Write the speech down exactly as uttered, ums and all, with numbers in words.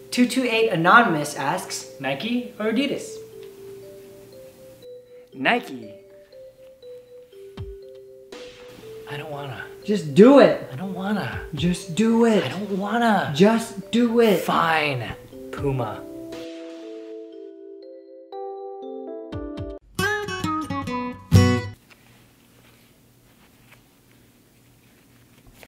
two two eight Anonymous asks, Nike or Adidas? Nike. I don't wanna. Just do it. I don't wanna. Just do it. I don't wanna. Just do it. Fine. Puma.